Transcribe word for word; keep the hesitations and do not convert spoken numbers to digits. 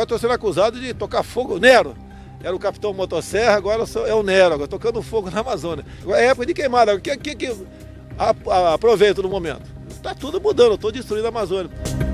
agora estou sendo acusado de tocar fogo. Nero, era o capitão motosserra, agora sou, é o Nero, agora tocando fogo na Amazônia. Agora é época de queimada, o que, que, que aproveito no momento? Está tudo mudando, estou destruindo a Amazônia.